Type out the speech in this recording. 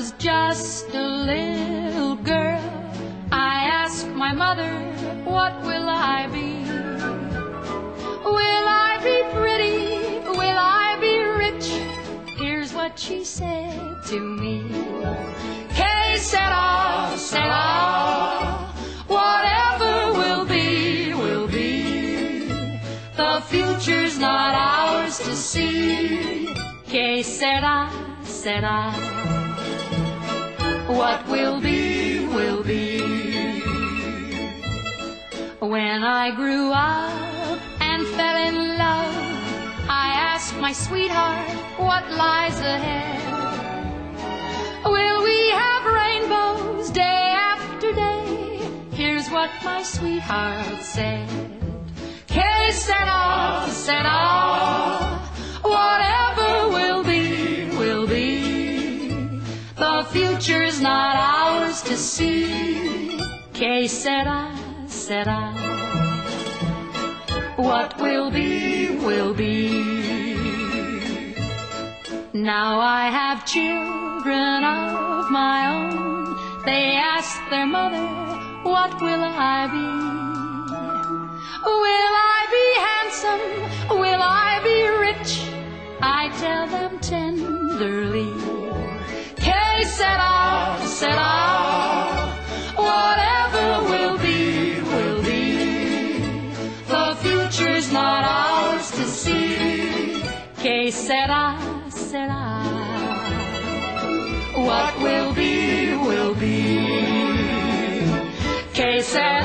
was just a little girl, I asked my mother, what will I be? Will I be pretty? Will I be rich? Here's what she said to me. Que sera, sera, whatever will be, will be. The future's not ours to see. Que sera, sera, what will be, will be. When I grew up and fell in love, I asked my sweetheart, what lies ahead? Will we have rainbows day after day? Here's what my sweetheart said. Que sera, sera, whatever will be, will be. The future's not ours to see. Que sera, sera, what will be, will be. Now I have children of my own. They ask their mother, what will I be? Will I be handsome? Will I be rich? I tell them tenderly, que sera, sera, whatever will be, will be. The future's not ours to see. Que sera, sera, what will be, will be. Que sera.